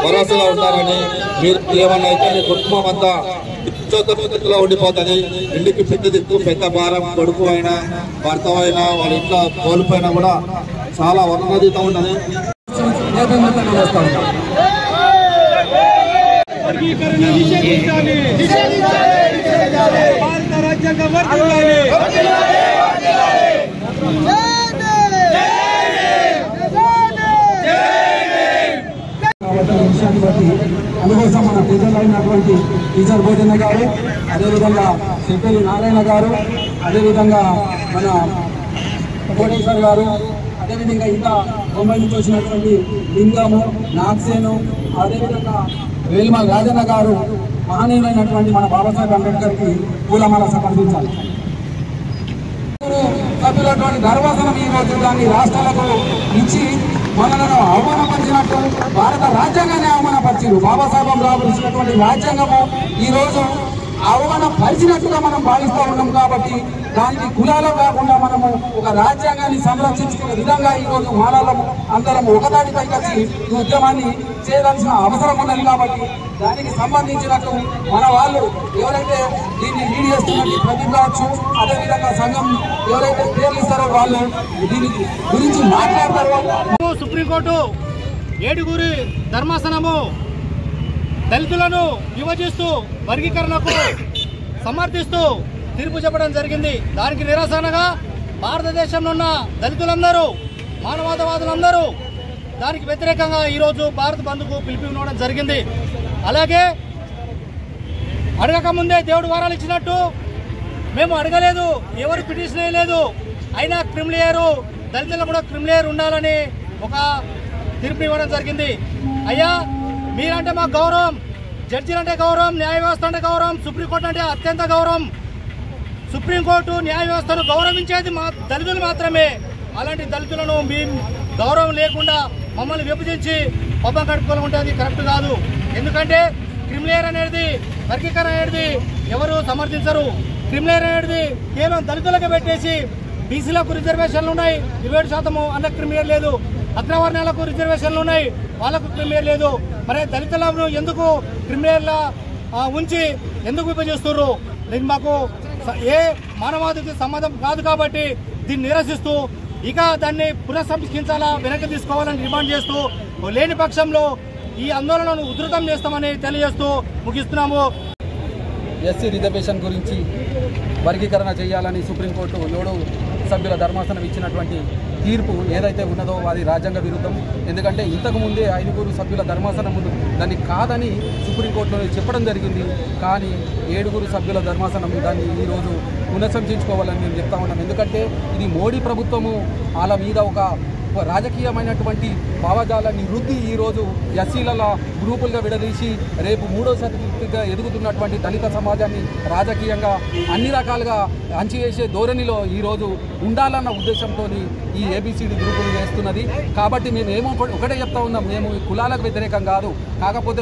భరోసాగా ఉంటారని, మీరు ఏమన్నా అయితే మీ కుటుంబం అంతా స్థితిలో ఉండిపోతుంది. ఇంటికి పెద్ద దిక్కు, పెద్ద భారం, కొడుకు అయినా భర్త అయినా వాళ్ళ ఇంట్లో కోల్పోయినా కూడా చాలా వర్ణాతీతం ఉన్నది. అందుకోసం మన టీచర్లు అయినటువంటి టీచర్ భోజన గారు, అదేవిధంగా సిప్పల్లి నారాయణ గారు, అదేవిధంగా మన కోటేశ్వర్ గారు, అదేవిధంగా ఇంకా ముంబై నుంచి వచ్చినటువంటి లింగము, నాగ్సేను, అదేవిధంగా వేల్మల్ రాజన్న గారు మహనీయులైనటువంటి మన బాబాసాహెబ్ అంబేద్కర్కి పూలమాల సమర్పించాలి. సభ్యులటువంటి ధర్మాసనం ఈ రోజు దాన్ని రాష్ట్రాలకు ఇచ్చి మనలను అవమానపరిచినట్టు భారత రాజ్యాంగాన్ని అవమానపరిచారు. బాబాసాహెబ్ అంబేద్కర్ ఇచ్చినటువంటి రాజ్యాంగము ఈ రోజు అవమానపరిచినట్టుగా మనం భావిస్తూ ఉన్నాం. కాబట్టి దానికి కులాలు కాకుండా మనము ఒక రాజ్యాంగాన్ని సంరక్షించుకునే విధంగా ఈ రోజు మానవులము అందరం ఒకదానిపై వచ్చి ఈ ఉద్యమాన్ని చేయాల్సిన అవసరం ఉన్నది. కాబట్టి దానికి సంబంధించినట్టు మన వాళ్ళు ఎవరైతే దీన్ని లీడ్ చేస్తున్నట్టు ప్రదీప్ కావచ్చు, అదేవిధంగా సంఘం ఎవరైతే పేర్లు ఇస్తారో వాళ్ళు దీని గురించి మాట్లాడతారో. సుప్రీంకోర్టు 7గురి ధర్మాసనము దళితులను విభజిస్తూ వర్గీకరణకు సమర్థిస్తూ తీర్పు చెప్పడం జరిగింది. దానికి నిరసనగా భారతదేశంలో ఉన్న దళితులందరూ, మానవతావాదులందరూ దానికి వ్యతిరేకంగా ఈరోజు భారత్ బంద్కు పిలుపునివ్వడం జరిగింది. అలాగే అడగక ముందే దేవుడు వరాలు ఇచ్చినట్టు మేము అడగలేదు, ఎవరు పిటిషన్ వేయలేదు, అయినా క్రిమిలేయరు దళితులు కూడా క్రిమిలేయర్ ఉండాలని ఒక తీర్పు ఇవ్వడం జరిగింది. అయ్యా మీరంటే మాకు గౌరవం, జడ్జీలంటే గౌరవం, న్యాయ వ్యవస్థ అంటే గౌరవం, సుప్రీంకోర్టు అంటే అత్యంత గౌరవం. సుప్రీంకోర్టు న్యాయ వ్యవస్థను గౌరవించేది మా దళితులు మాత్రమే. అలాంటి దళితులను మేము గౌరవం లేకుండా మమ్మల్ని విభజించి పబ్బం కట్టుకోవాలంటే అది కరెక్ట్ కాదు. ఎందుకంటే క్రిమిలేయర్ అనేది, వర్గీకరణ అనేది ఎవరు సమర్థించరు. క్రిమిలేయర్ అనేది కేవలం దళితులకు పెట్టేసి బీసీలకు రిజర్వేషన్లు ఉన్నాయి, 27% అన్న క్రిమిలేయర్ లేదు. అగ్రవర్ణాలకు రిజర్వేషన్లు ఉన్నాయి, వాళ్ళకు క్రిమిలేయర్ లేదు. మరి దళితులను ఎందుకు క్రిమిలేయర్లా ఉంచి ఎందుకు విభజిస్తున్నారు? ఇది మాకు ఏ మానవాధికి సంబంధం కాదు. కాబట్టి దీన్ని నిరసిస్తూ ఇక దాన్ని పునఃసమీక్షించాలా, వెనక్కి తీసుకోవాలని డిమాండ్ చేస్తూ, లేని పక్షంలో ఈ ఆందోళనను ఉధృతం చేస్తామని తెలియజేస్తూ ముగిస్తున్నాము. ఎస్సీ రిజర్వేషన్ గురించి వర్గీకరణ చేయాలని సుప్రీంకోర్టు 7 సభ్యుల ధర్మాసనం ఇచ్చినటువంటి తీర్పు ఏదైతే ఉన్నదో అది రాజ్యాంగ విరుద్ధం. ఎందుకంటే ఇంతకుముందే 5 సభ్యుల ధర్మాసనం దాన్ని కాదని సుప్రీంకోర్టులో చెప్పడం జరిగింది. కానీ 7 సభ్యుల ధర్మాసనం దాన్ని ఈరోజు పునఃసమీక్షించుకోవాలని మేము చెప్తా ఉన్నాం. ఎందుకంటే ఇది మోడీ ప్రభుత్వము వాళ్ళ మీద ఒక రాజకీయమైనటువంటి భావజాలాన్ని రుద్ది ఈరోజు ఎస్సీల గ్రూపులుగా విడదీసి రేపు 3వ సర్టిఫికెట్గా ఎదుగుతున్నటువంటి దళిత సమాజాన్ని రాజకీయంగా అన్ని రకాలుగా అంచివేసే ధోరణిలో ఈరోజు ఉండాలన్న ఉద్దేశంతో ఈ ఏబిసిడి గ్రూపులు చేస్తున్నది. కాబట్టి మేము ఒకటే చెప్తా ఉన్నాం, మేము కులాలకు వ్యతిరేకం కాదు. కాకపోతే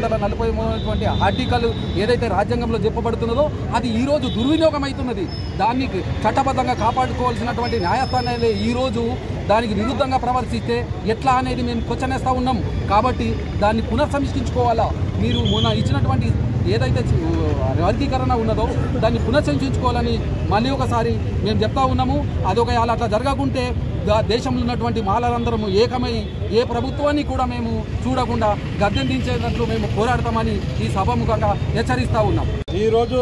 340 ఆర్టికల్ ఏదైతే రాజ్యాంగంలో చెప్పబడుతున్నదో అది ఈరోజు దుర్వినియోగం అవుతున్నది. దాన్ని చట్టబద్ధంగా కాపాడుకోవాల్సినటువంటి న్యాయస్థానాలే ఈరోజు దానికి విరుద్ధంగా ప్రవర్తిస్తే ఎట్లా అనేది మేము క్వశ్చన్ వేస్తూ ఉన్నాం. కాబట్టి దాన్ని పునఃసమీక్షించుకోవాలా. మీరు మొన్న ఇచ్చినటువంటి ఏదైతే వర్గీకరణ ఉన్నదో దాన్ని పునఃసమీక్షించుకోవాలని మళ్ళీ ఒకసారి మేము చెప్తా ఉన్నాము. అదొక అట్లా జరగకుంటే దేశంలో ఉన్నటువంటి మాలందరము ఏకమై ఏ ప్రభుత్వాన్ని కూడా మేము చూడకుండా గద్దెం దించేటట్లు మేము పోరాడతామని ఈ సభాముఖంగా హెచ్చరిస్తూ ఉన్నాం. ఈరోజు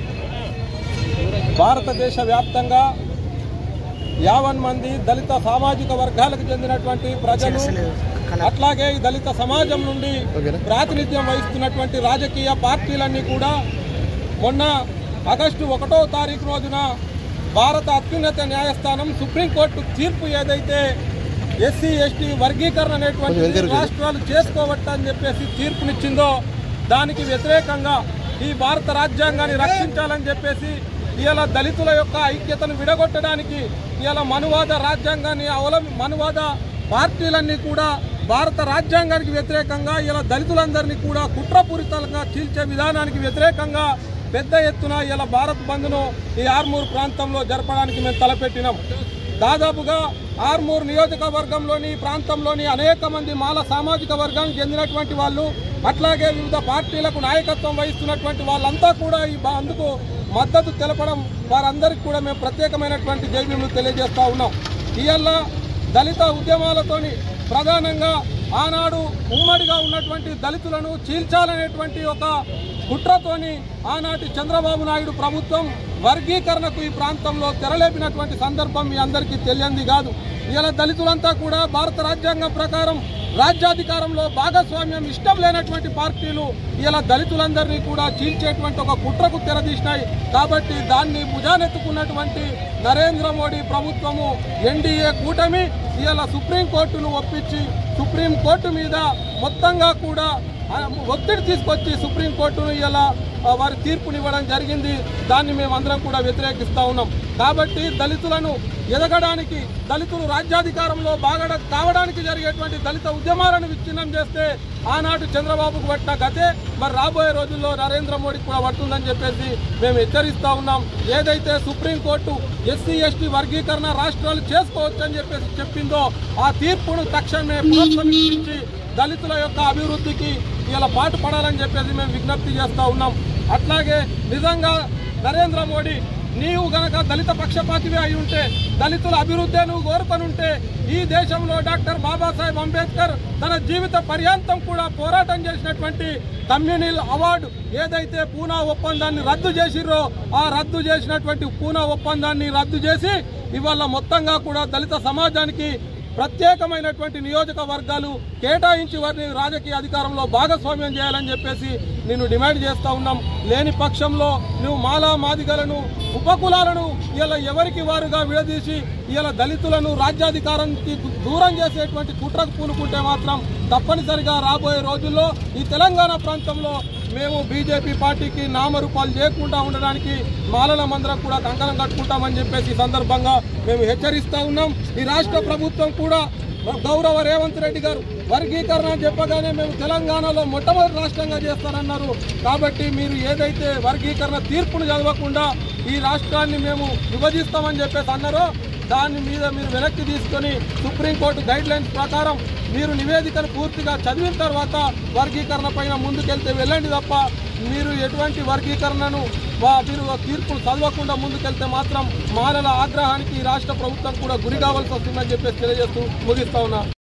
భారతదేశ వ్యాప్తంగా 50 మంది దళిత సామాజిక వర్గాలకు చెందినటువంటి ప్రజలు, అట్లాగే ఈ దళిత సమాజం నుండి ప్రాతినిధ్యం వహిస్తున్నటువంటి రాజకీయ పార్టీలన్నీ కూడా మొన్న ఆగస్టు 1వ తారీఖు రోజున భారత అత్యున్నత న్యాయస్థానం సుప్రీంకోర్టు తీర్పు ఏదైతే ఎస్సీ ఎస్టీ వర్గీకరణ అనేటువంటి రాష్ట్రాలు చేసుకోవచ్చని చెప్పేసి తీర్పునిచ్చిందో దానికి వ్యతిరేకంగా ఈ భారత రాజ్యాంగాన్ని రక్షించాలని చెప్పేసి ఇలా దళితుల యొక్క ఐక్యతను విడగొట్టడానికి ఇలా మనువాద రాజ్యాంగాన్ని మనువాద పార్టీలన్నీ కూడా భారత రాజ్యాంగానికి వ్యతిరేకంగా ఇలా దళితులందరినీ కూడా కుట్రపూరితంగా చీల్చే విధానానికి వ్యతిరేకంగా పెద్ద ఎత్తున ఇలా భారత్ బంద్ను ఈ ఆర్మూర్ ప్రాంతంలో జరపడానికి మేము తలపెట్టినాం. దాదాపుగా ఆర్మూర్ నియోజకవర్గంలోని ప్రాంతంలోని అనేక మంది మాల సామాజిక వర్గానికి చెందినటువంటి వాళ్ళు, అట్లాగే వివిధ పార్టీలకు నాయకత్వం వహిస్తున్నటువంటి వాళ్ళంతా కూడా ఈ అందుకు మద్దతు తెలపడం, వారందరికీ కూడా మేము ప్రత్యేకమైనటువంటి జైబీములు తెలియజేస్తా ఉన్నాం. ఇవాళ దళిత ఉద్యమాలతోని ప్రధానంగా ఆనాడు ఉమ్మడిగా ఉన్నటువంటి దళితులను చీల్చాలనేటువంటి ఒక కుట్రతోని ఆనాటి చంద్రబాబు నాయుడు ప్రభుత్వం వర్గీకరణకు ఈ ప్రాంతంలో తెరలేపినటువంటి సందర్భం మీ అందరికీ తెలియంది కాదు. ఇలా దళితులంతా కూడా భారత రాజ్యాంగం ప్రకారం రాజ్యాధికారంలో భాగస్వామ్యం ఇష్టం లేనటువంటి పార్టీలు ఇలా దళితులందరినీ కూడా చీల్చేటువంటి ఒక కుట్రకు తెరదీసినాయి. కాబట్టి దాన్ని భుజానెత్తుకున్నటువంటి నరేంద్ర మోడీ ప్రభుత్వము, ఎన్డీఏ కూటమి ఇలా సుప్రీంకోర్టును ఒప్పించి సుప్రీంకోర్టు మీద మొత్తంగా కూడా ఒత్తిడి తీసుకొచ్చి సుప్రీంకోర్టును ఇలా వారి తీర్పునివ్వడం జరిగింది. దాన్ని మేమందరం కూడా వ్యతిరేకిస్తూ ఉన్నాం. కాబట్టి దళితులను ఎదగడానికి, దళితులు రాజ్యాధికారంలో కావడానికి జరిగేటువంటి దళిత ఉద్యమాలను విచ్ఛిన్నం చేస్తే ఆనాడు చంద్రబాబుకు పట్టిన గతే మరి రాబోయే రోజుల్లో నరేంద్ర మోడీకి కూడా పడుతుందని చెప్పేసి మేము హెచ్చరిస్తూ ఉన్నాం. ఏదైతే సుప్రీంకోర్టు ఎస్సీ ఎస్టీ వర్గీకరణ రాష్ట్రాలు చేసుకోవచ్చని చెప్పేసి చెప్పిందో ఆ తీర్పును తక్షణమే పునఃసమీక్షించి దళితుల యొక్క అభివృద్ధికి ఇలా పాటుపడాలని చెప్పేసి మేము విజ్ఞప్తి చేస్తూ ఉన్నాం. అట్లాగే నిజంగా నరేంద్ర మోడీ నీవు గనక దళిత పక్షపాతివే అయి ఉంటే, దళితుల అభివృద్ధి నువ్వు కోరుకొనుంటే ఈ దేశంలో డాక్టర్ బాబాసాహెబ్ అంబేద్కర్ తన జీవిత పర్యాంతం కూడా పోరాటం చేసినటువంటి కమ్యూనిల్ అవార్డు ఏదైతే పూనా ఒప్పందాన్ని రద్దు చేసిర్రో ఆ రద్దు చేసినటువంటి పూనా ఒప్పందాన్ని రద్దు చేసి ఇవాళ మొత్తంగా కూడా దళిత సమాజానికి ప్రత్యేకమైనటువంటి నియోజకవర్గాలు కేటాయించి వారిని రాజకీయ అధికారంలో భాగస్వామ్యం చేయాలని చెప్పేసి నేను డిమాండ్ చేస్తూ ఉన్నాం. లేని పక్షంలో నువ్వు మాలా మాదిగలను ఉపకులాలను ఇలా ఎవరికి వారుగా విడదీసి ఇలా దళితులను రాజ్యాధికారానికి దూరం చేసేటువంటి కుట్రకు పూనుకుంటే మాత్రం తప్పనిసరిగా రాబోయే రోజుల్లో ఈ తెలంగాణ ప్రాంతంలో మేము బీజేపీ పార్టీకి నామరూపాలు చేయకుండా ఉండడానికి మాలలమందరం కూడా కంకణం కట్టుకుంటామని చెప్పేసి ఈ సందర్భంగా మేము హెచ్చరిస్తూ ఉన్నాం. ఈ రాష్ట్ర ప్రభుత్వం కూడా గౌరవ రేవంత్ రెడ్డి గారు వర్గీకరణ చెప్పగానే మేము తెలంగాణలో మొట్టమొదటి రాష్ట్రంగా చేస్తారన్నారు. కాబట్టి మీరు ఏదైతే వర్గీకరణ తీర్పును చదవకుండా ఈ రాష్ట్రాన్ని మేము విభజిస్తామని చెప్పేసి అన్నారో దాని మీద మీరు వెనక్కి తీసుకొని సుప్రీంకోర్టు గైడ్ లైన్స్ ప్రకారం మీరు నివేదికను పూర్తిగా చదివిన తర్వాత వర్గీకరణ పైన ముందుకెళ్తే వెళ్ళండి తప్ప మీరు ఎటువంటి వర్గీకరణను మీరు తీర్పును చదవకుండా ముందుకెళ్తే మాత్రం మాలల ఆగ్రహానికి రాష్ట్ర ప్రభుత్వం కూడా గురి కావాల్సి వస్తుందని చెప్పేసి తెలియజేస్తూ ముగిస్తా ఉన్నా.